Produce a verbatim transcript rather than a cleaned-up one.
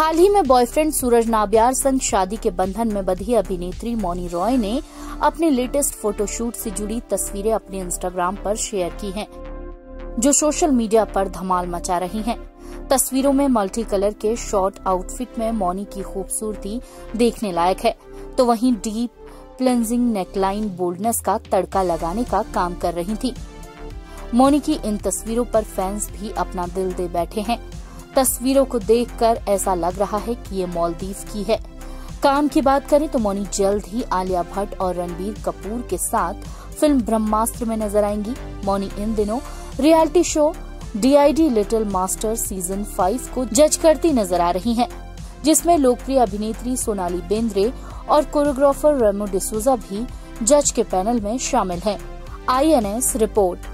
हाल ही में बॉयफ्रेंड सूरज नाबियार संग शादी के बंधन में बंधी अभिनेत्री मौनी रॉय ने अपने लेटेस्ट फोटोशूट से जुड़ी तस्वीरें अपने इंस्टाग्राम पर शेयर की हैं, जो सोशल मीडिया पर धमाल मचा रही हैं। तस्वीरों में मल्टी कलर के शॉर्ट आउटफिट में मौनी की खूबसूरती देखने लायक है, तो वहीं डीप क्लेंजिंग नेकलाइन बोल्डनेस का तड़का लगाने का काम कर रही थी। मौनी की इन तस्वीरों पर फैंस भी अपना दिल दे बैठे हैं। तस्वीरों को देखकर ऐसा लग रहा है कि ये मालदीव की है। काम की बात करें तो मौनी जल्द ही आलिया भट्ट और रणबीर कपूर के साथ फिल्म ब्रह्मास्त्र में नजर आएंगी। मौनी इन दिनों reality show D I D little master season five को जज करती नजर आ रही हैं, जिसमें लोकप्रिय अभिनेत्री सोनाली बेंद्रे और कोरियोग्राफर रेमो डिसूजा भी जज के पैनल में शामिल हैं। I N S report.